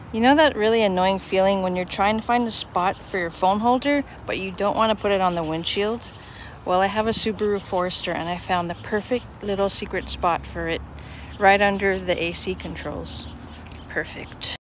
You know that really annoying feeling when you're trying to find a spot for your phone holder, but you don't want to put it on the windshield? Well, I have a Subaru Forester and I found the perfect little secret spot for it right under the AC controls. Perfect.